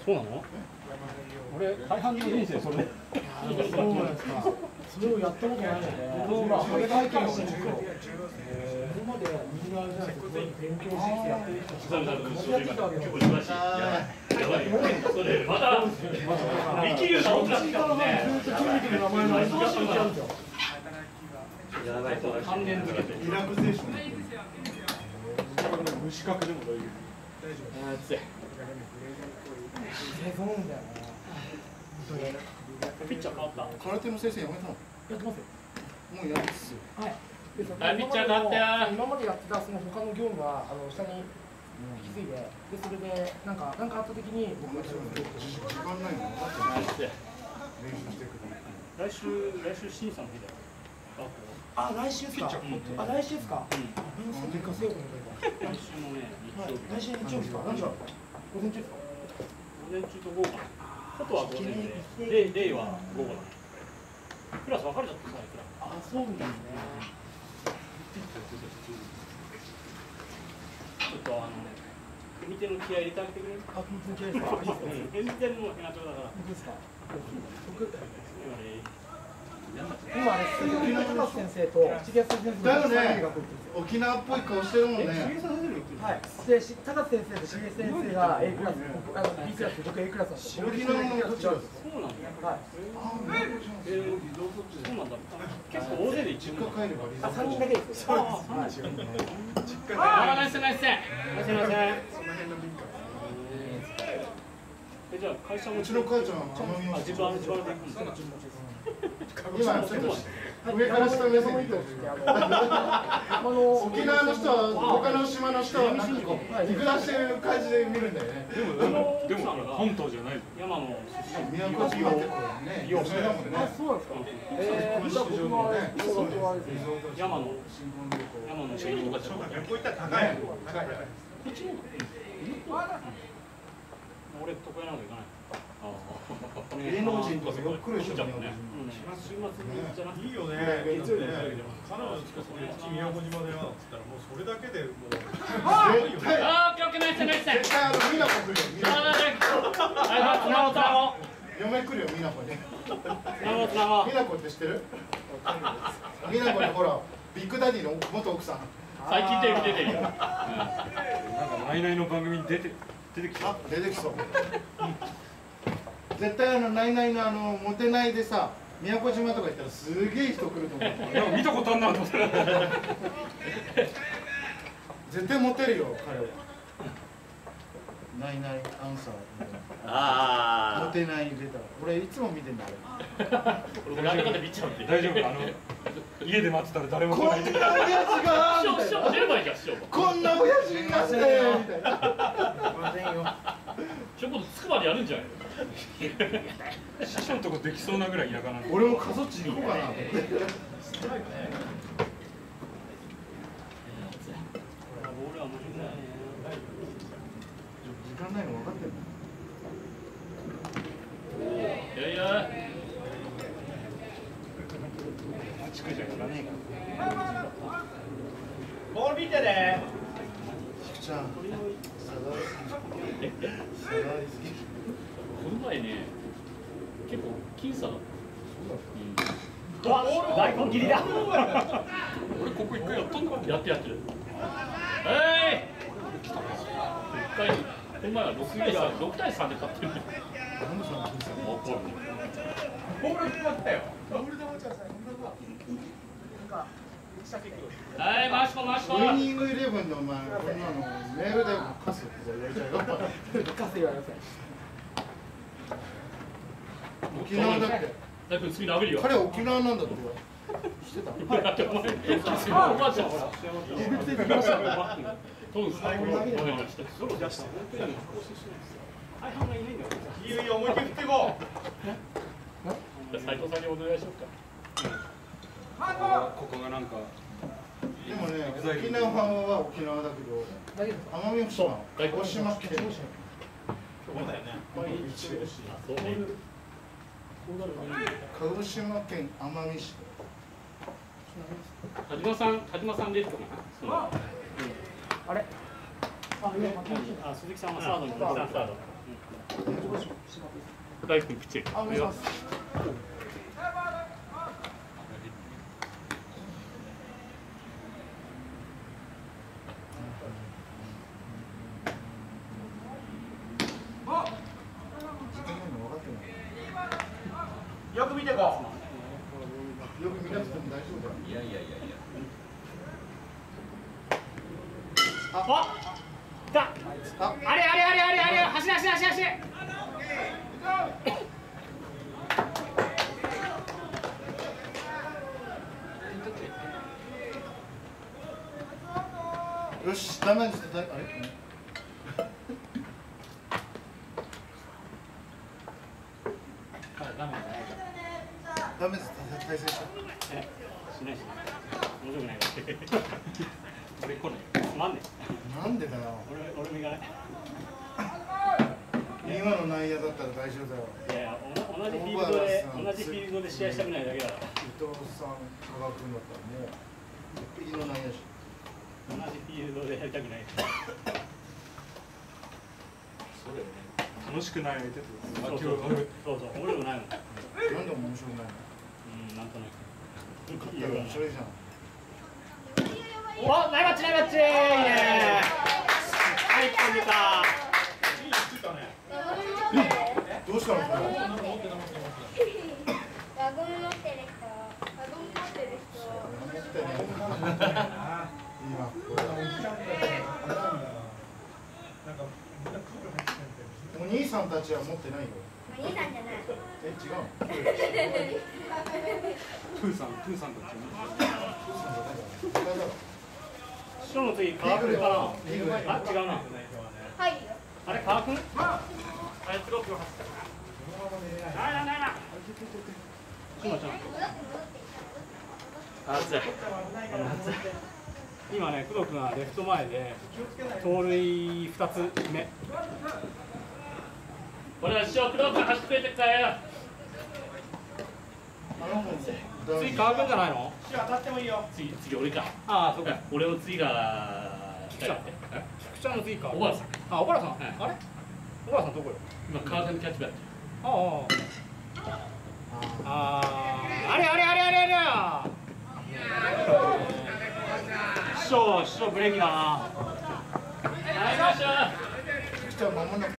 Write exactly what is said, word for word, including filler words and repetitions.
そうなの？俺大半の人生それで。 そうなんですか。それをやったことないので、今ハゲ体験をしてると。ここまでみんなあれじゃないですか。勉強してやってる人たちがやってたわけです。 やばいよ。それまた生きるの難しいからね。 ずっと筋肉の名前の忙しいんですよ。 やばいそうだ。関連付けて。 リラクゼーション。 無資格でも大丈夫。 あーつい。 そうなんだよね。 ピッチャー変わった。 空手の先生やめたの？ やってますよ。 もうやるっすよ。 はい。 あ、ピッチャー変わったよ。 今までやってたその他の業務はあの下に引き継いで、でそれでなんかなんかあった時に僕が時間ないの分かってない。練習してくる。 来週来週審査の日だよ。 あ、来週ですか。あ、来週ですか。うん。でかせようと思って来週のね、 来週日曜日ですか。何時だ。午前中ですか。 午前中と午後。外は午前で、レイは午後だ。クラス分かれちゃったさ、クラス。 あ、そうなんですね。 ちょっとあの組手の気合い入れてあげてくれる？ あ、組手の気合いですか。 組手のヘナチョだから。 本当ですか。僕今ね。 今あれ鈴木高先生と千木先生だよね。沖縄っぽい顔してるもんね。 はい。で、高先生と重先生が A クラス、あの B クラス、僕 A クラスなんです。 沖縄のこっちは。 そうなんだ。 はい。 えー、そうなんだ。結構大勢で一応帰ればあ、三人だけです。 そうですよね。ああ、ナイスナイス。ナイスナイス。え、じゃあ会社もうちの母ちゃんはあ、自分あの自分で行くんですか。 今ちょっと上から下目線で沖縄の人は他の島の人はなんかこう見下してる感じで見るんだよね。 でもでも本島じゃない山の宮古島ってこれね有名だもんね。 あ、そうなんですか。ええ、じゃあ僕は山の山のシェイとかじゃなくてこういったら高いの。高い。 こっちの俺床屋なんか行かない。 芸能人とかよく来る人じゃんね。週末じゃなくていいよね。 月曜日ね。彼女しかそれ宮古島ではっつったらもうそれだけでもう。 ああ、オッケーオッケーナイスナイス。 絶対あの美奈子来るよ。 はい、つなごうつなごう。 嫁来るよ美奈子に。 つなごうつなごう。 美奈子って知ってる？美奈子にほらビッグダディの元奥さん。 最近テレビ出てるよ。なんかナイナイの番組に出て出てきた。 出てきそう。絶対あのナイナイのあのモテないでさ宮古島とか行ったらすげえ人来ると思う。 いや見たことあんなと思って。 絶対モテるよ彼は。ナイナイアンサー。 ああ。 モテない出たら俺いつも見てんだあれ。 俺なんだかんだ見ちゃうんで。 大丈夫。あの家で待ってたら誰も来ない。 こんな親父が師匠師匠出ればいいじゃん師匠。 こんな親父いますねみたいな。 ませんよ。 師匠今度着くまでやるんじゃないの？ 師匠のとこできそうなぐらい田舎なんで。 俺も過疎地行こうかな。 俺は面白いね。 時間ないの分かってるの？ いやいや。 地区じゃやらねえか。 ボール見てね。 菊ちゃん。 この前ね、結構僅差だった。 大根切りだ。 俺ここ一回やったんだから。やってやってる。えい。一回この前は六対三六対三で勝ってる。 ボール決まったよ。 はい、回しこ回しこ。 ウイニングイレブンのお前こんなのメールでカスってやりたいよ。 カス言われません。 沖縄だって。 だいぶ次殴るよ。 彼は沖縄なんだって。 してた。 だってお前、おばあちゃんほら。 自分でできましたね。 そうです。最後に投げました。 ソロ出した。 大半がいないんだよ。 いいよいいよ思いっきり振っていこう。 斉藤さんにお願いしようか。 ここがなんか。 でもね、沖縄は沖縄だけど、奄美大島、鹿児島県。 そうだよね。 鹿児島県奄美市。 田島さん、田島さん出てたかな。 あれ。あ、今あ、鈴木さんはサードに、鈴木さんサード。 大君ピッチあ、お願いします。 よく見てこよく見なくても大丈夫だよ。 いやいやいやいや。 あ来たああれあれあれあれあれ走れ走れ走れ走れよし、ダメージで、あれダメージで対戦した。 えしないしない面白くない俺これつまんねなんでだよ。 俺俺身がね今の内野だったら大丈夫だよ。 いやいやお同じフィールドで同じフィールドで試合したくないだけだから伊藤さん、加賀君だったらもういいの内野手。 同じフィールドでやりたくないそうだよね。 楽しくない相手ってことそうそうそうそう俺もないもんなんで面白くないの？ うんなんとなく勝ったら面白いじゃん。 おナイバッチナイバッチイエーイはい一本出たどうしたのこれ？ ワゴン持ってる人ワゴン持ってる人持ってね。いいわ。これお兄さんたちは持ってないよ。 お兄さんじゃないえ、違うの？ プーさんプーさんたち師匠の次川君かなあ違うなはいあれ川君あやってろってないなないなしまちゃん熱い熱い今ね工藤君はレフト前で盗塁ふたつ目これは師匠工藤君走ってくれてくれよ次川君じゃないの当たってもいいよ。 次次俺かああ、そうか俺の次が菊ちゃん。 菊ちゃんの次か小原さん。 あ小原さん、 はいあれ小原さんどこよ今川上キャッチバッあああああれあれあれあれあれ師匠師匠ブレーキだなはいよっしゃじゃあ間もなく